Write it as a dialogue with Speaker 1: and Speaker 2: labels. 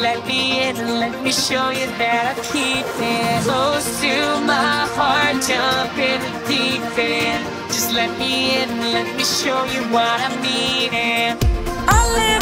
Speaker 1: let me in and let me show you that I keep it close to my heart. Jump in the deep end. Just let me in and let me show you what I mean. And I live